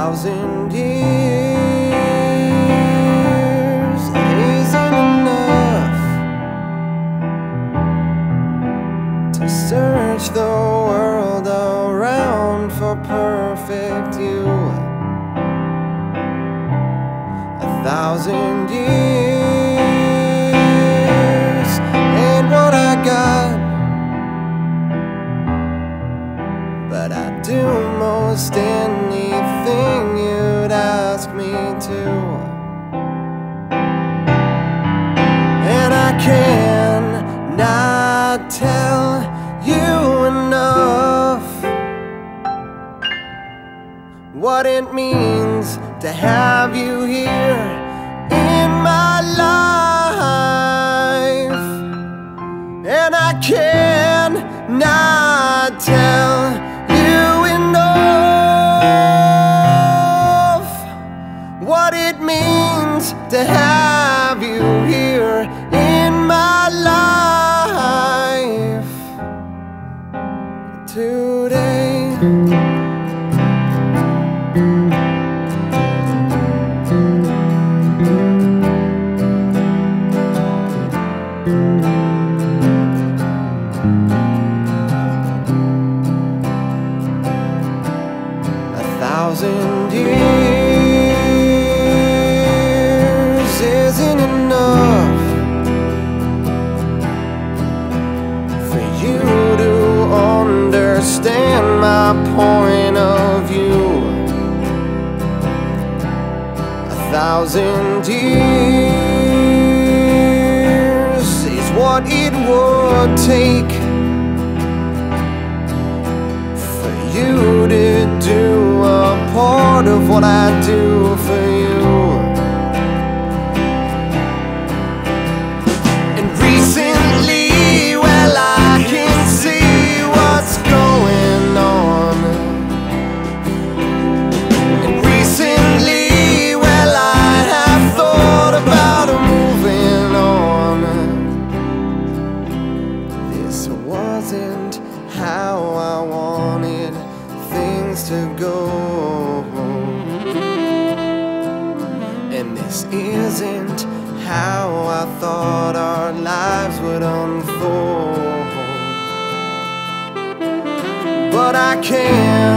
1,000 years isn't enough to search the world around for perfect you. 1,000 years ain't what I got, but I'd do most anything you'd ask me to. And I cannot tell you enough what it means to have you here in my life. And I cannot tell you enough what it means to have you here in my life today. Thousand years isn't enough for you to understand my point of view. 1,000 years is what it would take for you to do a part of what I do for you. And recently, well, I can see what's going on. And recently, well, I have thought about moving on. This wasn't how I wanted things to go, and this isn't how I thought our lives would unfold. But I can't